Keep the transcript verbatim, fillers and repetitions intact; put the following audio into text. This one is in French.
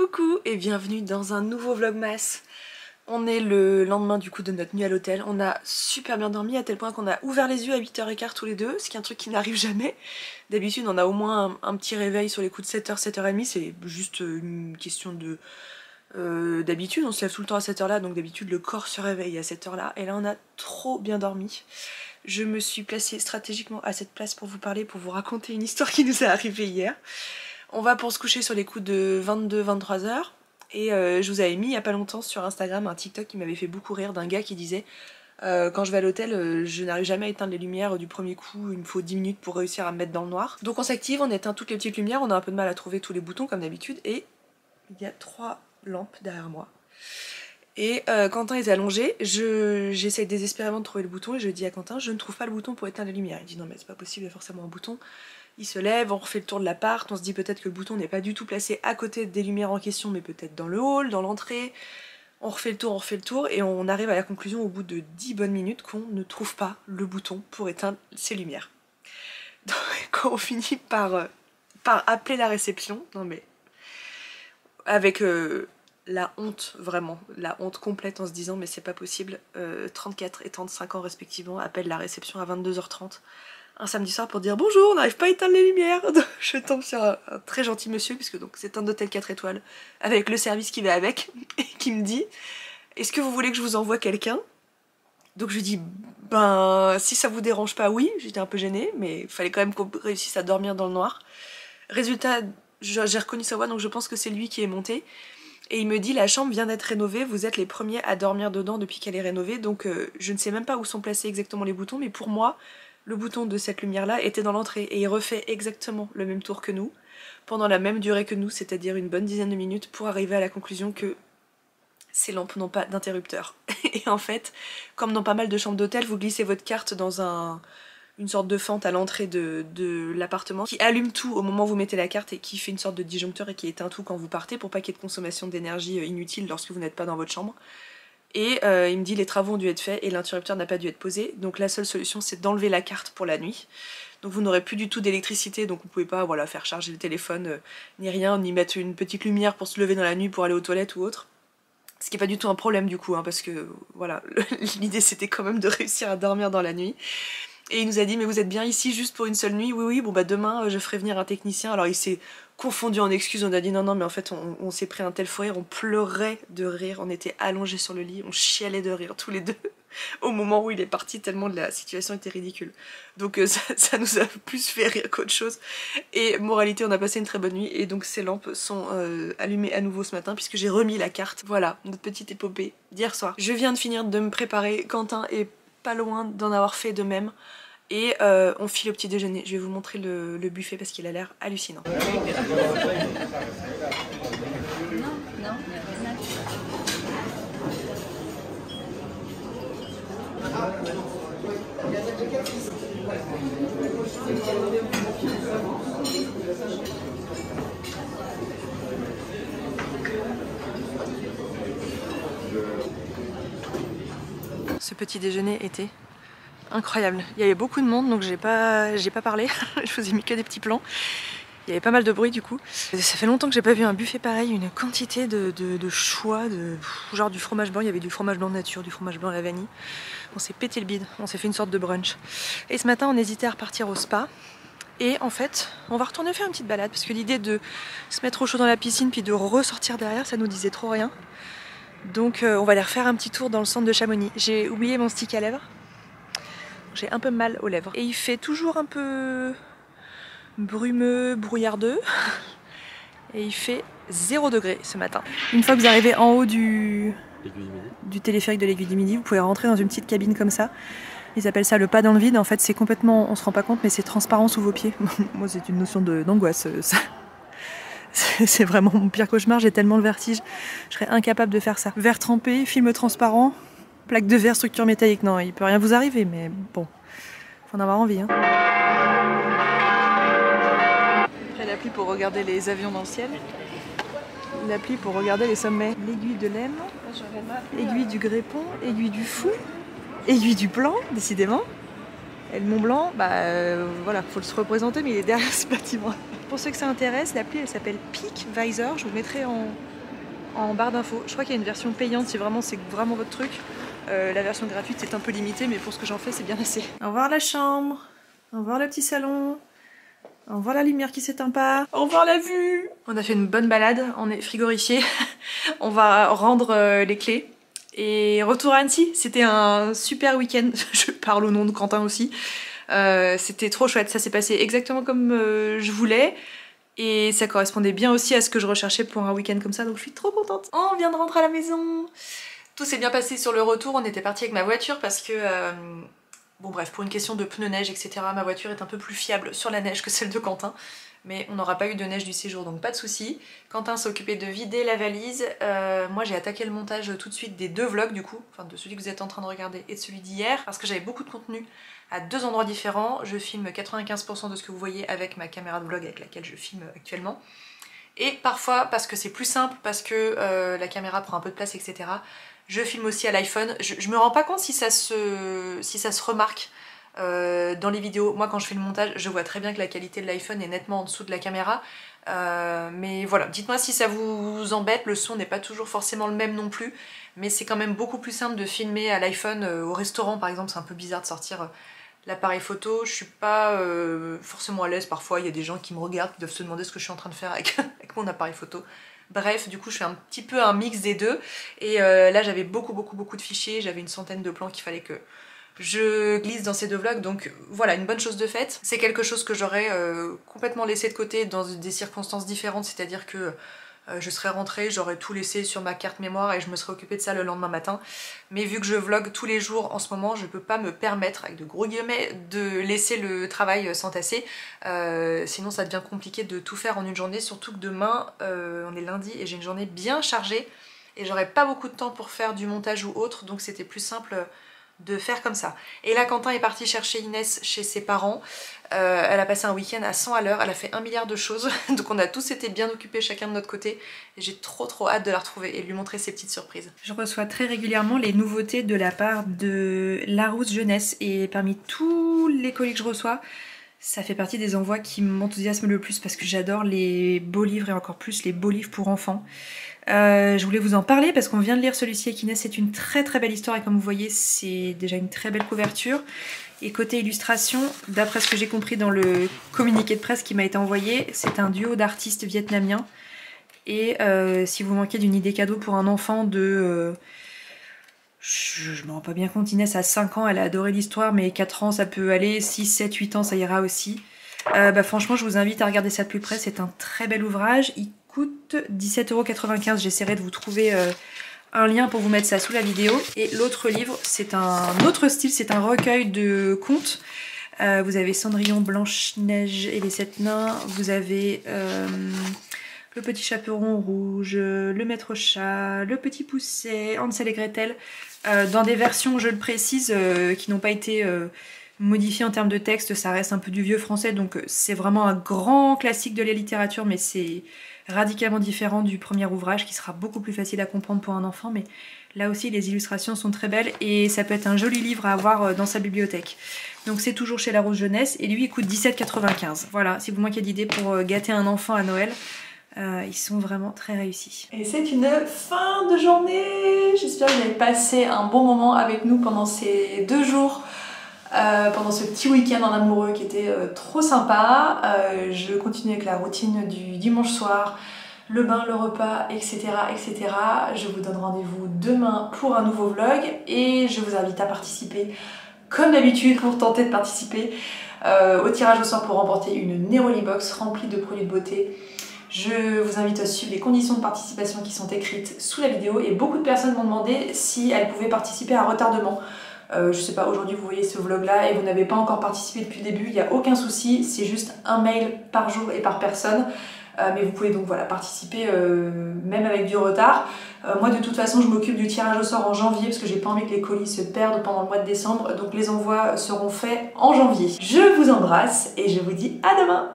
Coucou et bienvenue dans un nouveau vlogmas. On est le lendemain du coup de notre nuit à l'hôtel. On a super bien dormi à tel point qu'on a ouvert les yeux à huit heures quinze tous les deux, ce qui est un truc qui n'arrive jamais. D'habitude on a au moins un, un petit réveil sur les coups de sept heures, sept heures trente, c'est juste une question de... Euh, d'habitude on se lève tout le temps à cette heure là, donc d'habitude le corps se réveille à cette heure là. Et là on a trop bien dormi. Je me suis placée stratégiquement à cette place pour vous parler, pour vous raconter une histoire qui nous est arrivée hier. On va pour se coucher sur les coups de vingt-deux vingt-trois heures. Et euh, je vous avais mis il y a pas longtemps sur Instagram un TikTok qui m'avait fait beaucoup rire d'un gars qui disait euh, quand je vais à l'hôtel, euh, je n'arrive jamais à éteindre les lumières du premier coup, il me faut dix minutes pour réussir à me mettre dans le noir. Donc on s'active, on éteint toutes les petites lumières, on a un peu de mal à trouver tous les boutons comme d'habitude et il y a trois lampes derrière moi. Et euh, Quentin est allongé, j'essaie désespérément de trouver le bouton et je dis à Quentin je ne trouve pas le bouton pour éteindre les lumières. Il dit non mais c'est pas possible, il y a forcément un bouton. Il se lève, on refait le tour de l'appart, on se dit peut-être que le bouton n'est pas du tout placé à côté des lumières en question, mais peut-être dans le hall, dans l'entrée. On refait le tour, on refait le tour, et on arrive à la conclusion au bout de dix bonnes minutes qu'on ne trouve pas le bouton pour éteindre ces lumières. Donc quand on finit par, euh, par appeler la réception, non mais... avec euh, la honte, vraiment, la honte complète en se disant mais c'est pas possible, euh, trente-quatre et trente-cinq ans respectivement appellent la réception à vingt-deux heures trente. Un samedi soir pour dire bonjour, on n'arrive pas à éteindre les lumières. Je tombe sur un, un très gentil monsieur, puisque donc c'est un hôtel quatre étoiles, avec le service qui va avec, et qui me dit est-ce que vous voulez que je vous envoie quelqu'un? Donc je lui dis ben si ça vous dérange pas, oui. J'étais un peu gênée, mais il fallait quand même qu'on réussisse à dormir dans le noir. Résultat, j'ai reconnu sa voix, donc je pense que c'est lui qui est monté. Et il me dit la chambre vient d'être rénovée, vous êtes les premiers à dormir dedans depuis qu'elle est rénovée, donc euh, je ne sais même pas où sont placés exactement les boutons, mais pour moi, le bouton de cette lumière-là était dans l'entrée et il refait exactement le même tour que nous, pendant la même durée que nous, c'est-à-dire une bonne dizaine de minutes, pour arriver à la conclusion que ces lampes n'ont pas d'interrupteur. Et en fait, comme dans pas mal de chambres d'hôtel, vous glissez votre carte dans un, une sorte de fente à l'entrée de, de l'appartement qui allume tout au moment où vous mettez la carte et qui fait une sorte de disjoncteur et qui éteint tout quand vous partez pour pas qu'il y ait de consommation d'énergie inutile lorsque vous n'êtes pas dans votre chambre. Et euh, il me dit les travaux ont dû être faits et l'interrupteur n'a pas dû être posé, donc la seule solution c'est d'enlever la carte pour la nuit. Donc vous n'aurez plus du tout d'électricité, donc vous pouvez pas voilà, faire charger le téléphone, euh, ni rien, ni mettre une petite lumière pour se lever dans la nuit pour aller aux toilettes ou autre. Ce qui n'est pas du tout un problème du coup, hein, parce que voilà, l'idée c'était quand même de réussir à dormir dans la nuit. Et il nous a dit mais vous êtes bien ici juste pour une seule nuit? Oui oui, bon bah demain euh, je ferai venir un technicien. Alors il s'est confondu en excuses, on a dit non non mais en fait on, on s'est pris un tel fou rire, on pleurait de rire, on était allongés sur le lit, on chialait de rire tous les deux au moment où il est parti tellement la situation était ridicule. Donc euh, ça, ça nous a plus fait rire qu'autre chose. Et moralité, on a passé une très bonne nuit et donc ces lampes sont euh, allumées à nouveau ce matin puisque j'ai remis la carte. Voilà, notre petite épopée d'hier soir. Je viens de finir de me préparer, Quentin est pas loin d'en avoir fait de même. Et euh, on file au petit déjeuner. Je vais vous montrer le, le buffet parce qu'il a l'air hallucinant. Ce petit déjeuner était incroyable. Il y avait beaucoup de monde donc j'ai pas, j'ai pas parlé. Je vous ai mis que des petits plans. Il y avait pas mal de bruit du coup. Ça fait longtemps que j'ai pas vu un buffet pareil, une quantité de, de, de choix, de genre du fromage blanc. Il y avait du fromage blanc nature, du fromage blanc à la vanille. On s'est pété le bide, on s'est fait une sorte de brunch. Et ce matin on hésitait à repartir au spa. Et en fait, on va retourner faire une petite balade parce que l'idée de se mettre au chaud dans la piscine puis de ressortir derrière, ça nous disait trop rien. Donc euh, on va aller refaire un petit tour dans le centre de Chamonix. J'ai oublié mon stick à lèvres. J'ai un peu mal aux lèvres. Et il fait toujours un peu brumeux, brouillardeux. Et il fait zéro degré ce matin. Une fois que vous arrivez en haut du, du téléphérique de l'Aiguille du Midi, vous pouvez rentrer dans une petite cabine comme ça. Ils appellent ça le pas dans le vide. En fait, c'est complètement, on se rend pas compte, mais c'est transparent sous vos pieds. Moi, c'est une notion d'angoisse. C'est vraiment mon pire cauchemar. J'ai tellement le vertige. Je serais incapable de faire ça. Verre trempé, film transparent. Plaque de verre, structure métallique, non, il peut rien vous arriver, mais bon, faut en avoir envie. Hein. Après l'appli pour regarder les avions dans le ciel, l'appli pour regarder les sommets. L'aiguille de l'Aisne, aiguille du Grépon, aiguille du Fou, aiguille du Plan, décidément. Et le Mont Blanc, bah euh, voilà, faut se représenter, mais il est derrière ce bâtiment. Pour ceux que ça intéresse, l'appli elle s'appelle Peak Visor, je vous mettrai en, en barre d'infos. Je crois qu'il y a une version payante si vraiment c'est vraiment votre truc. Euh, la version gratuite c'est un peu limité, mais pour ce que j'en fais c'est bien assez. Au revoir la chambre, au revoir le petit salon, au revoir la lumière qui s'éteint pas, au revoir la vue. On a fait une bonne balade, on est frigorifié. On va rendre euh, les clés. Et retour à Annecy, c'était un super week-end. Je parle au nom de Quentin aussi. Euh, c'était trop chouette, ça s'est passé exactement comme euh, je voulais. Et ça correspondait bien aussi à ce que je recherchais pour un week-end comme ça, donc je suis trop contente. Oh, on vient de rentrer à la maison. Tout s'est bien passé sur le retour, on était parti avec ma voiture parce que... Euh, bon bref, pour une question de pneus neige, et cetera, ma voiture est un peu plus fiable sur la neige que celle de Quentin. Mais on n'aura pas eu de neige du séjour, donc pas de soucis. Quentin s'est occupé de vider la valise. Euh, moi j'ai attaqué le montage tout de suite des deux vlogs du coup, enfin de celui que vous êtes en train de regarder et de celui d'hier, parce que j'avais beaucoup de contenu à deux endroits différents. Je filme quatre-vingt-quinze pour cent de ce que vous voyez avec ma caméra de vlog avec laquelle je filme actuellement. Et parfois, parce que c'est plus simple, parce que euh, la caméra prend un peu de place, et cetera, je filme aussi à l'iPhone. Je, je me rends pas compte si ça se, si ça se remarque euh, dans les vidéos. Moi, quand je fais le montage, je vois très bien que la qualité de l'iPhone est nettement en dessous de la caméra. Euh, mais voilà, dites-moi si ça vous embête, le son n'est pas toujours forcément le même non plus. Mais c'est quand même beaucoup plus simple de filmer à l'iPhone euh, au restaurant, par exemple. C'est un peu bizarre de sortir... Euh, l'appareil photo, je suis pas euh, forcément à l'aise parfois, il y a des gens qui me regardent, qui doivent se demander ce que je suis en train de faire avec, avec mon appareil photo. Bref, du coup je fais un petit peu un mix des deux, et euh, là j'avais beaucoup beaucoup beaucoup de fichiers, j'avais une centaine de plans qu'il fallait que je glisse dans ces deux vlogs, donc voilà, une bonne chose de faite. C'est quelque chose que j'aurais euh, complètement laissé de côté dans des circonstances différentes, c'est-à-dire que Euh, je serais rentrée, j'aurais tout laissé sur ma carte mémoire et je me serais occupée de ça le lendemain matin. Mais vu que je vlog tous les jours en ce moment, je peux pas me permettre, avec de gros guillemets, de laisser le travail s'entasser. Euh, sinon ça devient compliqué de tout faire en une journée, surtout que demain, euh, on est lundi et j'ai une journée bien chargée. Et j'aurais pas beaucoup de temps pour faire du montage ou autre, donc c'était plus simple de faire comme ça. Et là Quentin est parti chercher Inès chez ses parents. Euh, elle a passé un week-end à cent à l'heure, elle a fait un milliard de choses, donc on a tous été bien occupés chacun de notre côté, et j'ai trop trop hâte de la retrouver et de lui montrer ses petites surprises. Je reçois très régulièrement les nouveautés de la part de Larousse Jeunesse, et parmi tous les colis que je reçois, ça fait partie des envois qui m'enthousiasment le plus parce que j'adore les beaux livres et encore plus les beaux livres pour enfants. Euh, je voulais vous en parler parce qu'on vient de lire celui-ci avec Inès, c'est une très très belle histoire et comme vous voyez c'est déjà une très belle couverture. Et côté illustration, d'après ce que j'ai compris dans le communiqué de presse qui m'a été envoyé, c'est un duo d'artistes vietnamiens. Et euh, si vous manquez d'une idée cadeau pour un enfant de... Euh, je, je me rends pas bien compte, Inès a cinq ans, elle a adoré l'histoire, mais quatre ans ça peut aller, six, sept, huit ans ça ira aussi. Euh, bah franchement je vous invite à regarder ça de plus près, c'est un très bel ouvrage, il coûte dix-sept euros quatre-vingt-quinze, j'essaierai de vous trouver... Euh, un lien pour vous mettre ça sous la vidéo. Et l'autre livre, c'est un autre style, c'est un recueil de contes. Euh, vous avez Cendrillon, Blanche-Neige et les Sept Nains. Vous avez euh, Le Petit Chaperon Rouge, Le Maître Chat, Le Petit Pousset, Hansel et Gretel. Euh, dans des versions, je le précise, euh, qui n'ont pas été euh, modifiées en termes de texte. Ça reste un peu du vieux français, donc c'est vraiment un grand classique de la littérature, mais c'est... radicalement différent du premier ouvrage qui sera beaucoup plus facile à comprendre pour un enfant, mais là aussi les illustrations sont très belles et ça peut être un joli livre à avoir dans sa bibliothèque. Donc c'est toujours chez Larousse Jeunesse et lui il coûte dix-sept quatre-vingt-quinze. Voilà, si vous manquez d'idées pour gâter un enfant à Noël, euh, ils sont vraiment très réussis. Et c'est une fin de journée. J'espère que vous avez passé un bon moment avec nous pendant ces deux jours. Euh, pendant ce petit week-end en amoureux qui était euh, trop sympa. Euh, je continue avec la routine du dimanche soir, le bain, le repas, et cetera et cetera. Je vous donne rendez-vous demain pour un nouveau vlog et je vous invite à participer comme d'habitude pour tenter de participer euh, au tirage au sort pour remporter une Neroli Box remplie de produits de beauté. Je vous invite à suivre les conditions de participation qui sont écrites sous la vidéo et beaucoup de personnes m'ont demandé si elles pouvaient participer à un retardement. Euh, je sais pas, aujourd'hui vous voyez ce vlog là et vous n'avez pas encore participé depuis le début, il n'y a aucun souci, c'est juste un mail par jour et par personne. Euh, mais vous pouvez donc voilà, participer euh, même avec du retard. Euh, moi de toute façon je m'occupe du tirage au sort en janvier parce que j'ai pas envie que les colis se perdent pendant le mois de décembre, donc les envois seront faits en janvier. Je vous embrasse et je vous dis à demain.